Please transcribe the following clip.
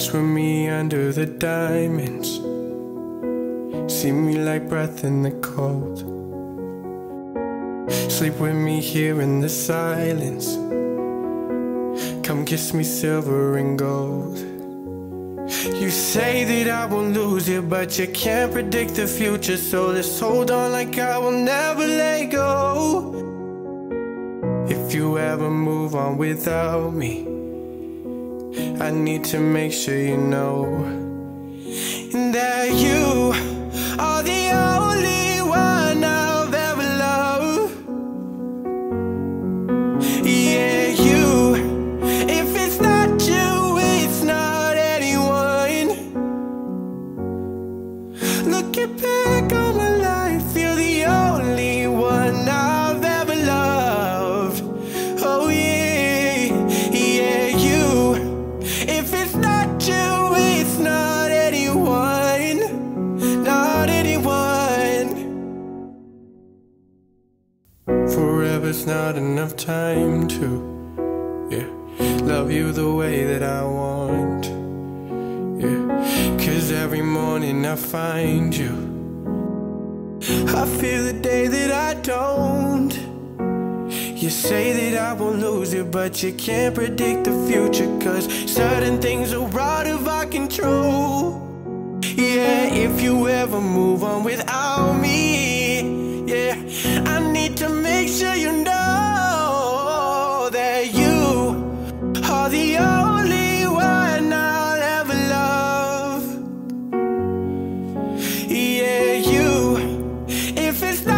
dance with me under the diamonds. See me like breath in the cold. Sleep with me here in the silence. Come kiss me silver and gold. You say that I won't lose you, but you can't predict the future. So let's hold on like I will never let go. If you ever move on without me, I need to make sure you know that you are the only one I've ever loved. Yeah, you. If it's not you, it's not anyone. Looking back on my life, you're the only one I've ever loved. Oh yeah, yeah, you. If it's not you, it's not anyone. Not anyone. Forever's not enough time to, yeah, love you the way that I want. Yeah, 'cause every morning I find you, I feel the day that I don't. You say that I won't lose you, but you can't predict the future, 'cause certain things are out of our control. Yeah, if you ever move on without me, yeah, I need to make sure you know that you are the only one I'll ever love. Yeah, you. If it's not